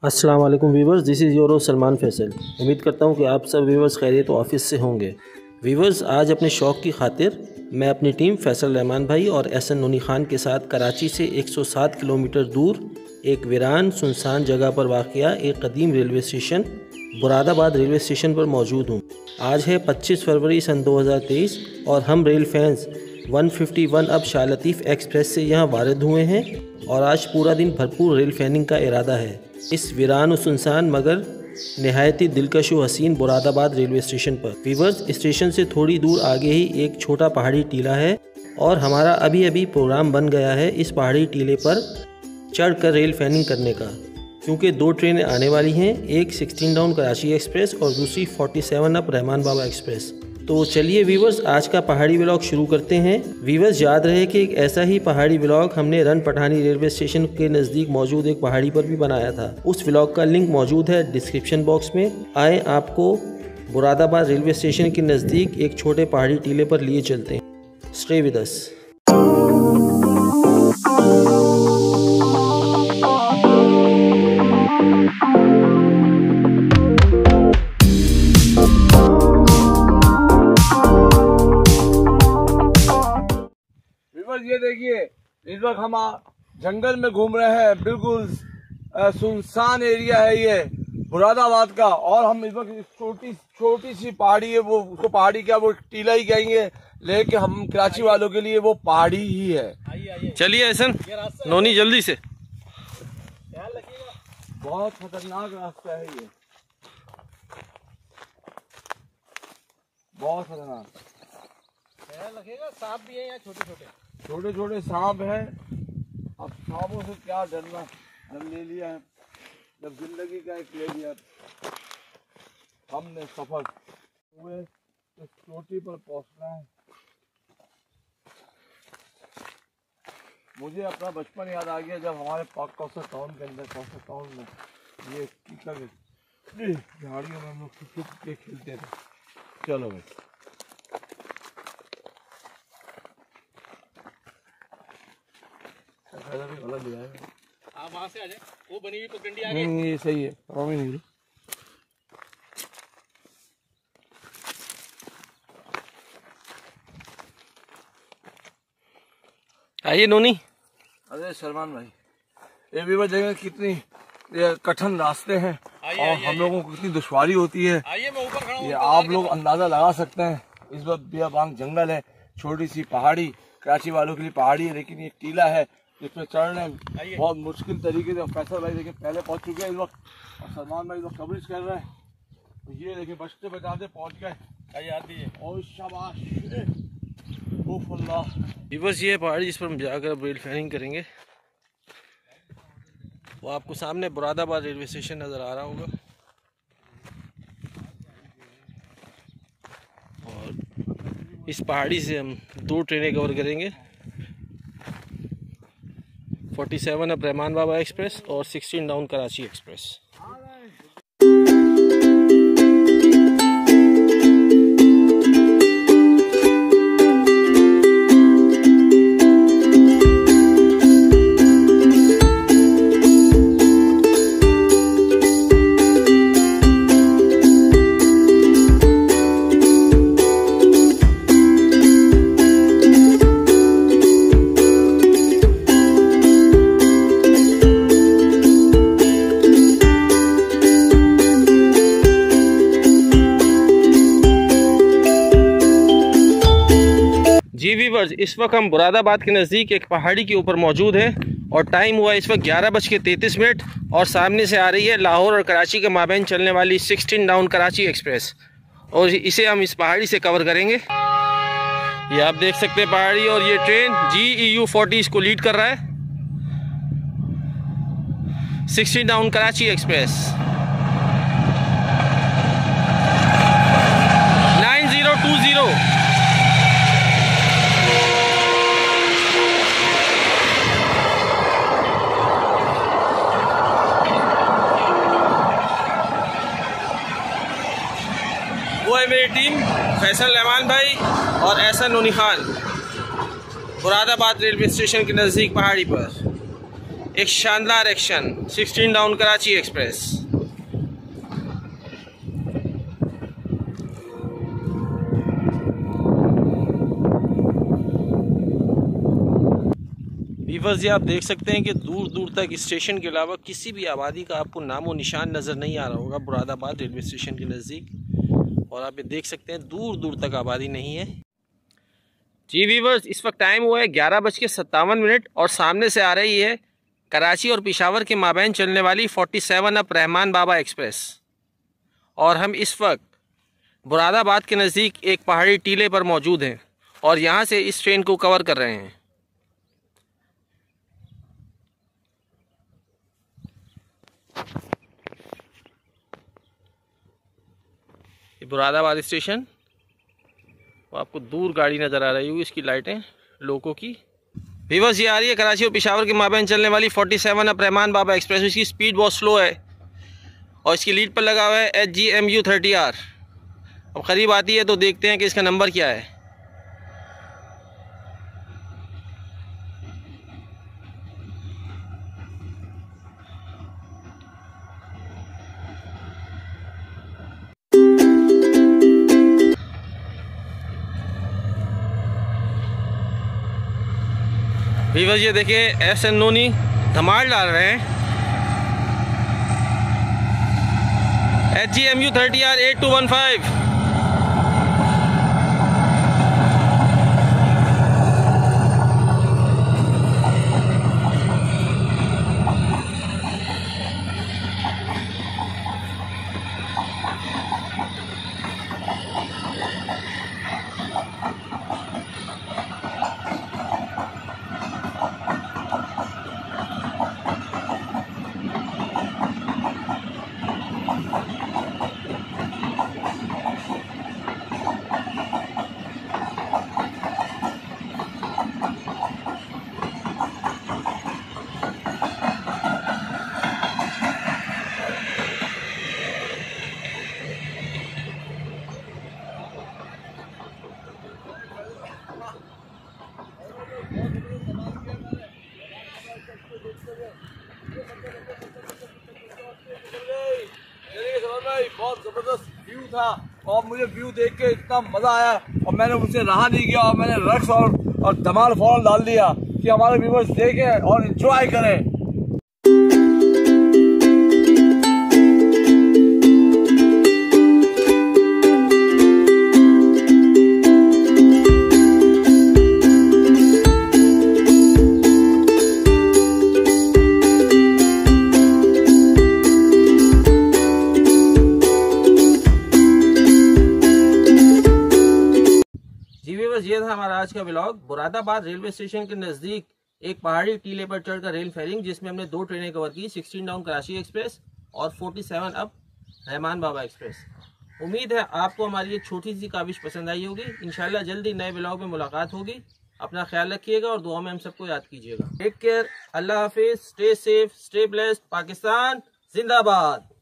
अस्सलाम वालेकुम viewers, this is your Salman Faisal. उम्मीद करता हूँ कि आप सब व्यूवर्स खैरियत तो ऑफिस से होंगे। व्यूवर्स, आज अपने शौक़ की खातिर मैं अपनी टीम फैसल रहमान भाई और एहसन नूनी खान के साथ कराची से 107 किलोमीटर दूर एक वीरान सुनसान जगह पर वाक़या एक कदीम railway station Moradabad railway station पर मौजूद हूँ। आज है 25 फरवरी सन 2023 और हम रेल फैंस 151 अब शाह लतीफ़ एक्सप्रेस से यहाँ वारिद हुए हैं और आज पूरा दिन भरपूर रेल फैनिंग का इरादा है इस वीरान और सुनसान मगर नहायती दिलकश व हसीन मुरादाबाद रेलवे स्टेशन पर। व्यूवर्स, स्टेशन से थोड़ी दूर आगे ही एक छोटा पहाड़ी टीला है और हमारा अभी अभी प्रोग्राम बन गया है इस पहाड़ी टीले पर चढ़कर रेल फैनिंग करने का, क्योंकि दो ट्रेनें आने वाली हैं, एक 16 डाउन कराची एक्सप्रेस और दूसरी 47 अप रहमान बाबा एक्सप्रेस। तो चलिए व्यूवर्स, आज का पहाड़ी व्लॉग शुरू करते हैं। व्यूवर्स, याद रहे कि एक ऐसा ही पहाड़ी व्लॉग हमने रन पठानी रेलवे स्टेशन के नज़दीक मौजूद एक पहाड़ी पर भी बनाया था। उस व्लॉग का लिंक मौजूद है डिस्क्रिप्शन बॉक्स में। आए आपको मुरादाबाद रेलवे स्टेशन के नज़दीक एक छोटे पहाड़ी टीले पर लिए चलते हैं। Stay with us. ये देखिए, इस वक्त हम जंगल में घूम रहे हैं। बिल्कुल सुनसान एरिया है ये मुरादाबाद का, और हम इस वक्त छोटी सी पहाड़ी है, वो उसको पहाड़ी क्या, वो टीला ही कहेंगे, लेकिन हम कराची वालों के लिए वो पहाड़ी ही है। चलिए एहसन नोनी, जल्दी से। बहुत खतरनाक रास्ता है ये, बहुत खतरनाक। लगेगा सांप भी है यहाँ, छोटे छोटे सांप हैं। अब सांपों से क्या डरना, हम ले लिया है जब जिंदगी का एक ले लिया हमने सफर हुए इस चोटी पर पहुंचना है। मुझे अपना बचपन याद आ गया जब हमारे कौसर टाउन के अंदर, कौसर टाउन में ये झाड़ियों में हम लोग छुप के खेलते थे। चलो भाई, भी गलत लिया है। आप वहाँ से आ जाए, वो बनी हुई पगडंडी आ गई। नहीं, ये सही है, प्रॉब्लम नहीं। आइए नोनी। अरे सलमान भाई, ये भी देखें कितनी कठिन रास्ते हैं और हम लोगों को कितनी दुश्वारी होती है। आइए, मैं ऊपर खड़ा हूँ। ये आप लोग अंदाजा लगा सकते हैं। इस वक्त बियाबांग जंगल है, छोटी सी पहाड़ी, कराची वालों के लिए पहाड़ी है, लेकिन ये टीला है जिसमें चढ़ने बहुत मुश्किल तरीके से। फैसल भाई देखिए पहले पहुंच चुके हैं इस वक्त, और सलमान भाई लोग कवरेज कर रहे हैं। तो ये देखिए बचते बचाते पहुंच गए। और शाबाश, बस ये पहाड़ी जिस पर हम जाकर अब रेल फैनिंग करेंगे, वो आपको सामने मुरादाबाद रेलवे स्टेशन नज़र आ रहा होगा। और इस पहाड़ी से हम दो ट्रेनें कवर करेंगे, 47 अप रहमान बाबा एक्सप्रेस और 16 डाउन कराची एक्सप्रेस। जी व्यूअर्स, इस वक्त हम मुरादाबाद के नज़दीक एक पहाड़ी के ऊपर मौजूद हैं और टाइम हुआ इस वक्त 11:33 और सामने से आ रही है लाहौर और कराची के माबैन चलने वाली 16 डाउन कराची एक्सप्रेस, और इसे हम इस पहाड़ी से कवर करेंगे। ये आप देख सकते हैं पहाड़ी, और ये ट्रेन GEU 40 इसको लीड कर रहा है, 16 डाउन कराची एक्सप्रेस 9020। वो है मेरी टीम फैसल रहमान भाई और एहसन नूनी खान मुरादाबाद रेलवे स्टेशन के नज़दीक पहाड़ी पर। एक शानदार action 16 down Karachi express. Viewers, ये आप देख सकते हैं कि दूर दूर तक स्टेशन के अलावा किसी भी आबादी का आपको नामो निशान नज़र नहीं आ रहा होगा मुरादाबाद रेलवे स्टेशन के नज़दीक। और आप ये देख सकते हैं दूर दूर तक आबादी नहीं है। जी वीवर्स, इस वक्त टाइम हुआ है 11:57 और सामने से आ रही है कराची और पेशावर के माबैन चलने वाली 47 अप रहमान बाबा एक्सप्रेस। और हम इस वक्त मुरादाबाद के नज़दीक एक पहाड़ी टीले पर मौजूद हैं और यहाँ से इस ट्रेन को कवर कर रहे हैं। मुरादाबाद स्टेशन, वो आपको दूर गाड़ी नज़र आ रही होगी, इसकी लाइटें लोगों की। वीवर्स, ये आ रही है कराची और पेशावर के माबैन चलने वाली 47 अप रहमान बाबा एक्सप्रेस। इसकी स्पीड बहुत स्लो है और इसकी लीड पर लगा हुआ है HGMU 30R। अब करीब आती है तो देखते हैं कि इसका नंबर क्या है। वीवर्स, ये देखिए SN नोनी धमाल डाल रहे हैं। HGMU 30R 8215। बहुत जबरदस्त व्यू था और मुझे व्यू देख के इतना मजा आया और मैंने उनसे रहा नहीं किया और मैंने रक्स और धमाल फौरन डाल दिया कि हमारे व्यूवर्स देखें और एंजॉय करें। ये था हमारा आज का व्लॉग। मुरादाबाद रेलवे स्टेशन के नज़दीक एक पहाड़ी टीले पर चढ़कर रेल फेयरिंग, जिसमें हमने 2 ट्रेनें कवर की, 16 डाउन कराची एक्सप्रेस और 47 अप रहमान बाबा एक्सप्रेस। उम्मीद है आपको हमारी ये छोटी सी काविश पसंद आई होगी। इंशाल्लाह जल्दी नए व्लॉग में मुलाकात होगी। अपना ख्याल रखिएगा और दुआ में हम सबको याद कीजिएगा। टेक केयर, अल्लाह हाफिज, stay safe, stay blessed, Pakistan जिंदाबाद।